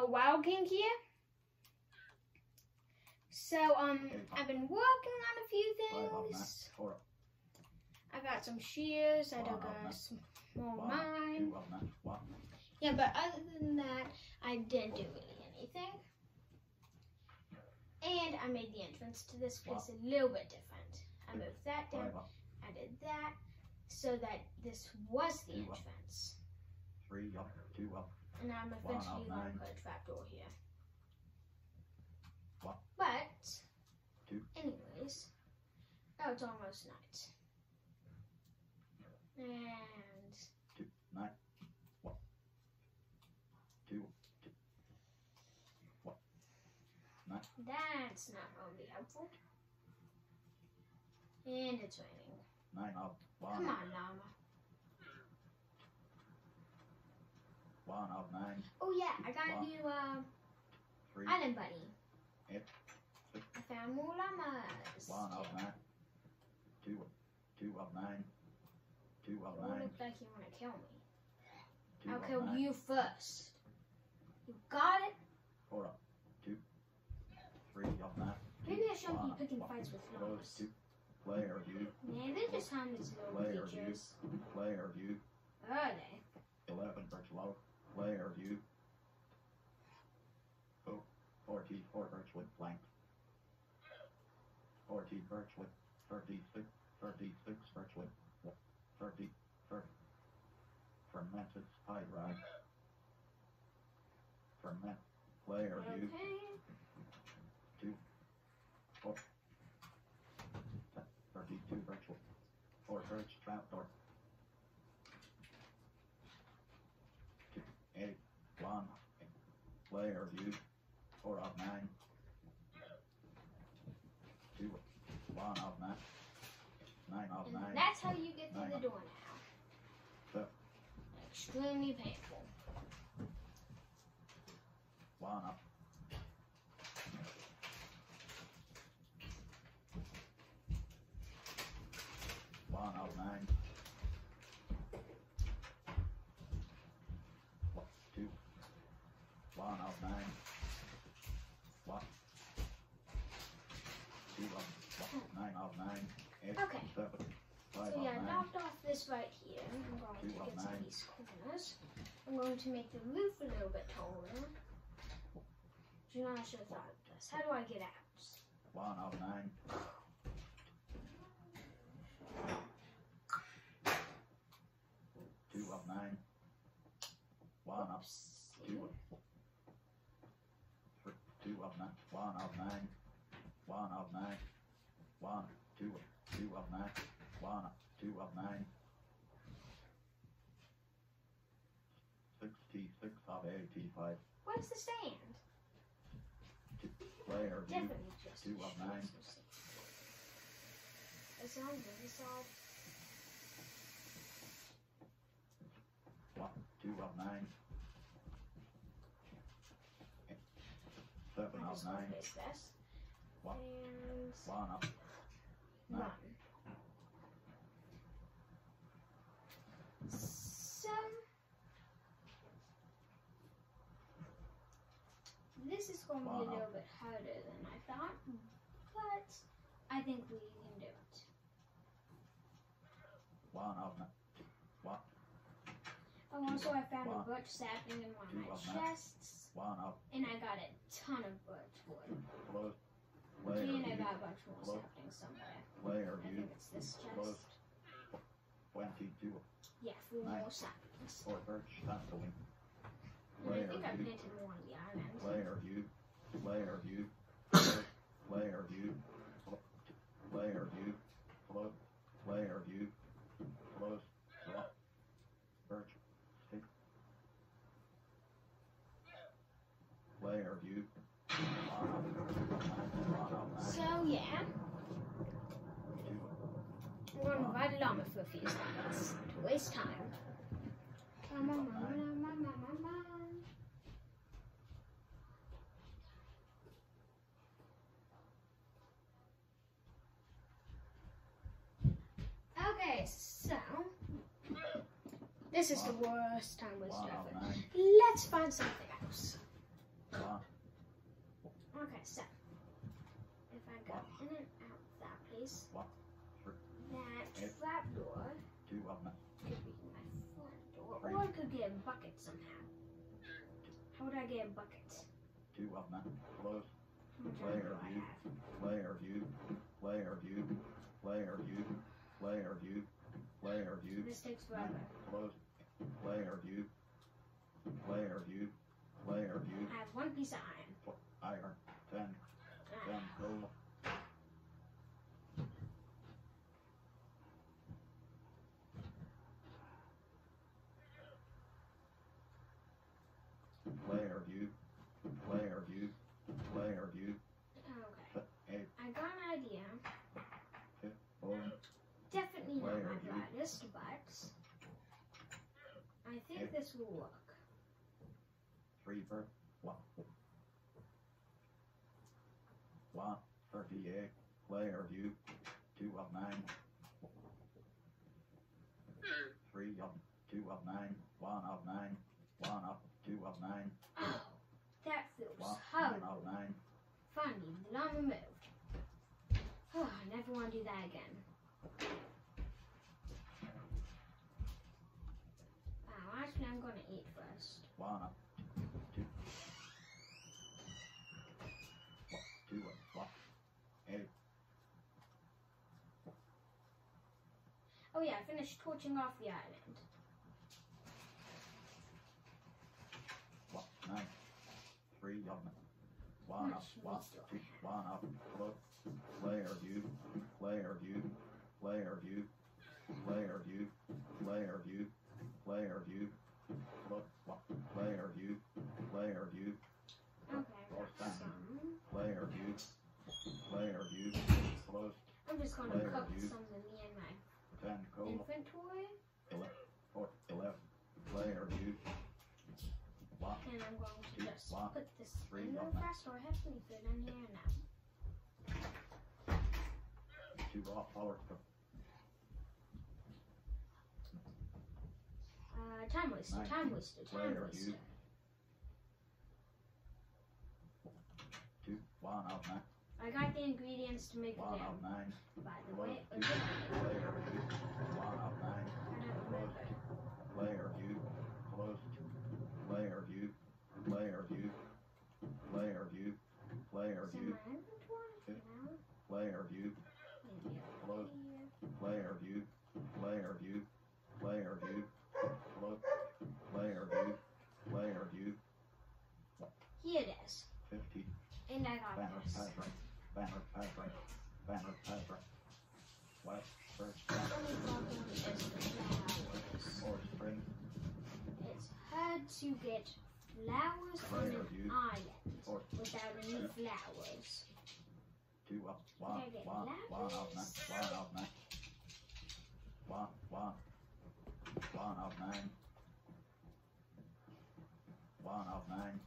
Wild King here. So, I've been working on a few things. I got some shears, I dug a small mine. Yeah, but other than that, I didn't do really anything. And I made the entrance to this place a little bit different. I moved that down, I did that, so that this was the entrance. 3 up, 2 up. And I'm eventually going to put a trapdoor here. What? But, 2. anyways, oh, it's almost night. And 2, 9. What? 2, 2. What? 9. That's not going to be helpful. And it's raining. 9 up. 1 Come up. on, Llama. 1 up, 9. Oh yeah, I got you 3. Island Bunny. 8. 6. I found more llamas. 1 up, 9. 2 up, 9. 2 up, You 9. look like you want to kill me. 2 I'll up, kill 9. you first. You got it? 4 up. 2. 3 up, 9. Maybe I shouldn't be picking fights with llamas. 2. Player view. Man, they're just harmless little Player view. creatures. Player view. Are they? 11 birch low. Player view. 4 birch wood plank. 14 birch wood. 36 birch wood. 30 fermented pyrite. Ferment. Player view. Okay. 2. 4. 32 birch wood. 4 birch trapdoor. 2. 8. 1. Player view. 4 of 9. 2. 1 of 9. 9 of 9. And that's how you get through the door now. 7. Extremely painful. 1 up. 1 of 9. 2. 1 of 9. 1. 2 of 9 of 9. 8. Okay. 7. 5 So of yeah, 9. I knocked off this right here. I'm going to 2 of get some 9. of these corners. I'm going to make the roof a little bit taller. You know, I should have thought of this. How do I get out? 1 of 9. 2 of 9. 1 of 2. 2 of 9. 1 of 9. 1 of 9. 1. 2. 2 of 9. 1. 2 of 9. 66 of 85. What is the sand? Player view. Definitely just 2 of 9. It sounds really sad. 1. 2 of 9. 7 I of just 9. want to face this. 1. And 1 of 9. run. So this is going to be a little bit harder than I thought, but I think we can do it. 1 of 9. 1. Oh, also I found a birch sapling in one of 2 my of 9. chests, 1 of and I got a ton of birch wood. close. Player And I view. got a bunch more saplings somewhere. Player I view. think it's this Close. chest. 22. Yeah, 4 Nice. more saplings. 4 birch sapling. And I think I planted more on the island. Player view. Player view. Player view. Player view. Close. Player view. Close. Birch. Stick. Player view. So yeah, I'm going to ride a llama for a few seconds to waste time. Come on, Okay, so this is the worst time waster ever. Let's find something else. guys, One, three, that trapdoor 2 of them. could be my front door, or I could get a bucket somehow. How would I get a bucket? 2 of them. Close. How much Player do I view. have? Player view. Player view. Player view. Player view. Player view. This takes forever. Close. Player view. Player view. Player view. I have one piece of iron. Iron. 10. 10 gold. Player view. Player view. Player view. Okay. 8. I got an idea. Boom. Definitely not Player my view. brightest, but I think this will work. 3 for 1. 1. 38. Player view. 2 of 9. 3 of 2 of 9. 1 of 9. 1 of 2 of 9. Oh, that feels 1 horrible. of 9. Finally, the alarm removed. Oh, I never want to do that again. Actually, I'm going to eat first. 1 of 2. 2 of 1. 8. Oh yeah, I finished torching off the island. 9. 3 of them. 1 of 1. 2. 1 of close. Player view. Player view. Player view. Player view. Player view. Player view. Look. Player view. Player view. Okay, I've got some. Player view. Player view. Close. I'm just going to Player cook view. some of me in my 10 coal. inventory. 11. Player view. 1. And I'm going to just One, put this three, in real one. fast so I have plenty food in here now. 2 off power. Time waster, Nine. time waster, time Player waster. view. 2. 1 of 9. I got the ingredients to make a 1 jam. of 9. By the Close. way, 2. Player view. 1 of 9. I don't remember. Player view. Close. Player view. Player view. Player view. Player Is in view. my inventory? No. Player view. Maybe Close. over here. Player view. Player view. Player view. Close. Player view. Player view. Here it is. 50. And I got Banner this. pattern. Banner pattern. Banner pattern. What? First. Only problem is the flowers. Or spring. It's hard to get flowers on Player an view. island Or without any flowers. 2 of 1. Did I get 1 of 9. lapis? 1 of 9. 1. 1 of 9. 1 of 9.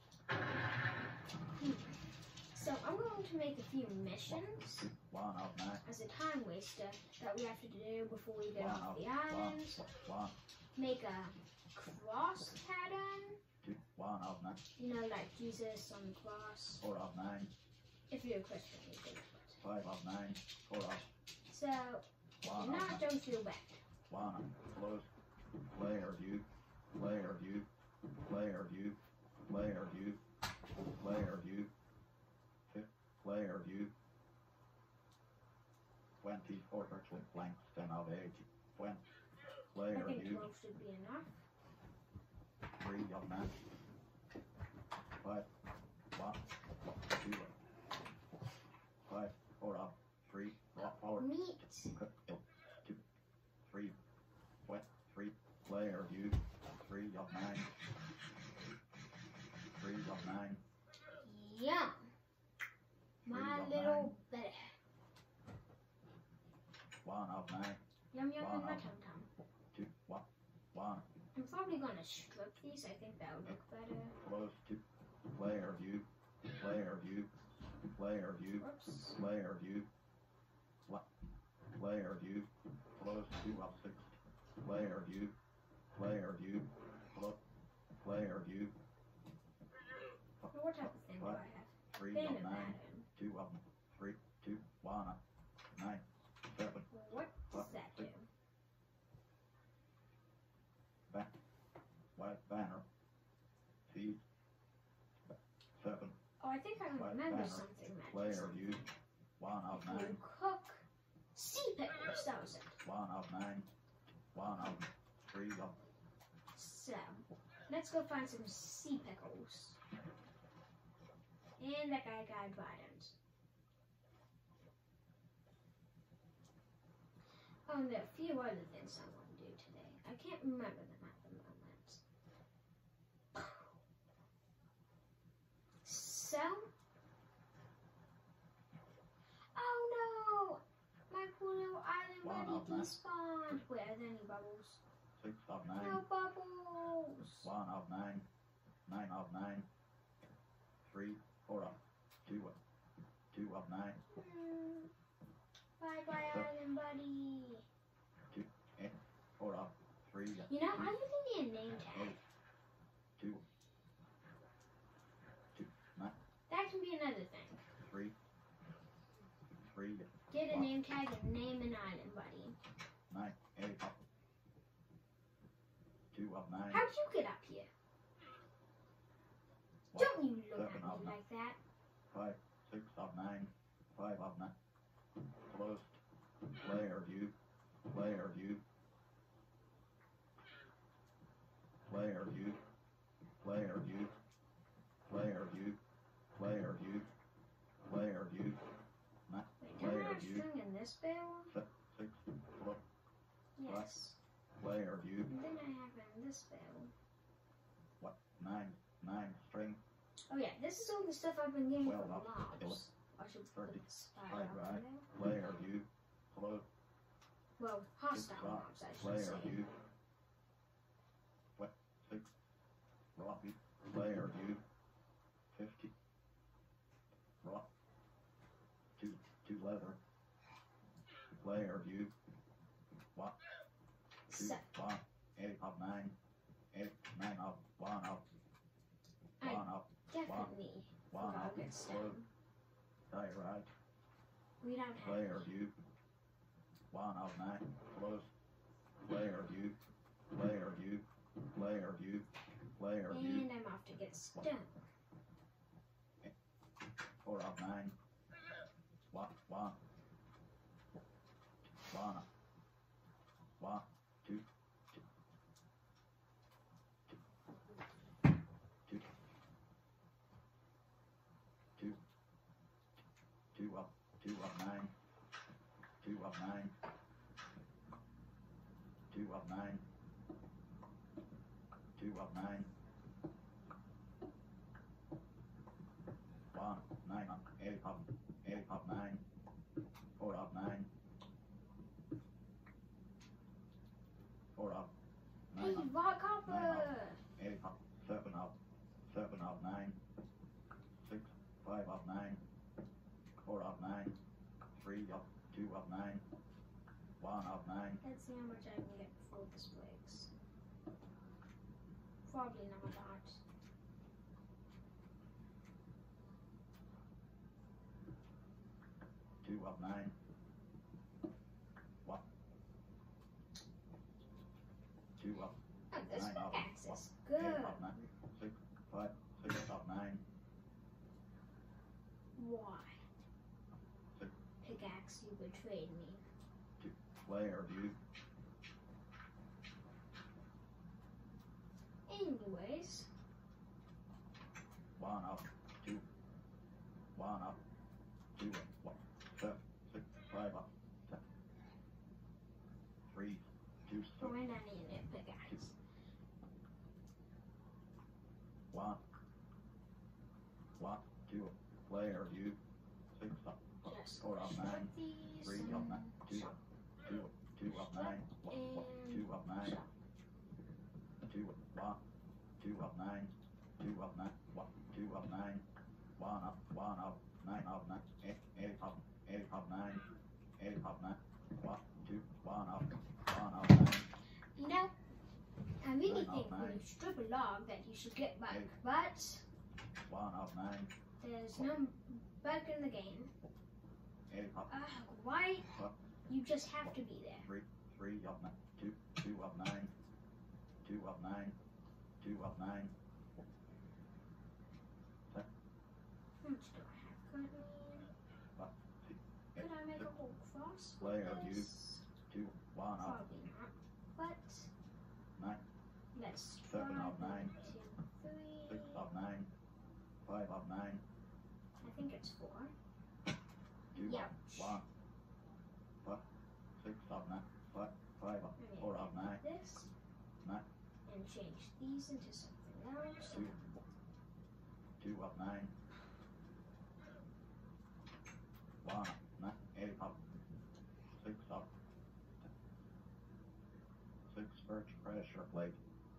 So I'm going to make a few missions 1 of 9. as a time waster that we have to do before we get 1 off of the 1. island. 1. Make a cross pattern, 2. 1 of 9. you know, like Jesus on the cross. 4 of 9. If you're a Christian, you think of it. 5 of 9. 4 of So, 1 if of you're 9. not, don't feel bad. 1 of close. Player view. Player view. Player view. Player view. Player view. Player view. 20 portraits with blanks. 10 of 8. 20. I Player think view. 12 should be enough. 3 of 9. 5. 1. 2. 5. 4 of 3. Power. Meat. 2. 3. What? 3. Player view. 3 of 9. 3 of 9. Yum. My of little bed. 1 of 9. Yum yum in my Wow. tum tum. 2. 1. 1. I'm probably gonna strip these. I think that would look better. Close. 2. Player view. Player view. Player view. Whoops. Player view. Player view. Close. 2 of 6. Player view. Player view. Close. Player view. What type of thing do I have? 3 Banner of 9. pattern. 2 of 3. 2. 1 of 9. think I White remember banner. something that Player you. 1 of 9. you cook sea pickles. That was it. 1 of 9. 1 of 3 of. So, let's go find some sea pickles. And that guy got items. Oh, and there are a few other things I want to do today. I can't remember them at the moment. So, oh no! My poor little island One buddy of nine. despawned. Wait, are there any bubbles? 6 of 9. No bubbles! 1 of 9. 9 of 9. 3, 4 of 2 of 2 of 9. Bye bye, island buddy. 4 of 3 of You know, I really need a name tag. 2. 2 9 That can be another thing. 3 3 Get a name tag and name an island buddy. 9 8 of 2 of 9. How'd you get up here? One, Don't you look 7 at of me 9. like that. 5 6 of 9. 5 of 9. Closed. Player view. Player view. Player view. Player view. Player view. Player view. Player view. Wait, don't I Player have view. string in this barrel? 6 4 Yes. player view. And then I have it in this barrel. 9 string. Oh yeah, this is all the stuff I've been getting Well, from up. mobs. I should put 30. the spider up Right. in there. Player view. Close. Well, hostile mobs, I should Player say. view. 6 Rocky. Player view. 50. Rock. 2 leather. Player view. 2 So, 1 8 of 9. 8 9 of 1 of 1 of definitely 1 forgot of to get stone. Diorite. We don't have Player view. 1 of 9. Close. Player view. Player view. Player view. Player view. And I'm off to get stone. 4 of 9. 1 1 2 2 of 9. 2 of 9. 2 of 9. 2 of 9. 1 9 of 8 of 9. 4 of 9. 4 of 9 Hey, of rock copper! 8 of 7 of 9. 6 5 of 9. 4 of 9. 3 of 2 of 9. 1 of 9. Let's see how much I can get before this breaks. Probably not a lot. 2 of 9. 1 2 of Oh, this 9 of pickaxe is 8 good. of 9. 6 5 6 of 9. Why? Six. Pickaxe, you betrayed me. Player view. Anyways, 1 of 2. 1 of 2 of 1 7 6 5 of 10. 3 2 oh, and I need a pickaxe. 1 1 2 player view. 6 of Just 4 of 9. shut these 3 of 9. 2 shut 2 of 9. 2 of 9. shut. 2 1 2 of 9. 2 of 9. 2 of 9. 1 of 9 of 9. 8 of 9. 8 of 9. 1 2 1 of 9. You know, I really 9 think of when 9. you strip a log that you should get back, Eight. but 1 of 9. there's no bug in the game. 8 of Why? What? You just have to be there. 3 of 9. 2 of 9. 2 of 9. 2 of 9. player, you, this. 2, 1 up, Probably not. But 9, let's 7 try. up, 9, 1, 2, 3. 6 up, 9, 5 up, 9, I think it's 4. 2 Yeah. up, 1, 6 up, 9, 5 up, 4 up, 9, This 9, and change these into something else. 2 up, 9, 1 up, 9, 8 up, 6 up, 6 pressure plate,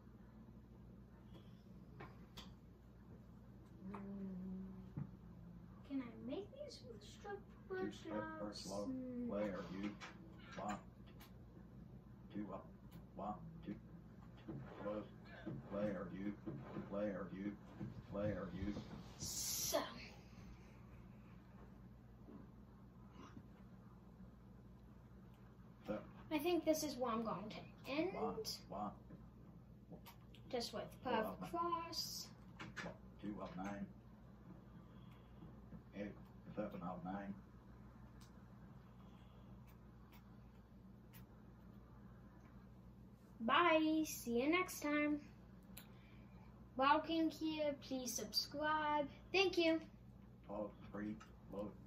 Can I make these with strip 2 first slow, player, you, 1, 2 up, 1, 2, close, player, you, player, you, player, you, So I think this is where I'm going to end. 1, Just with puff cross. 2 up, 9, 8, 7 up, 9, Bye. See you next time. Welcome here. Please subscribe. Thank you. pause, 3, load.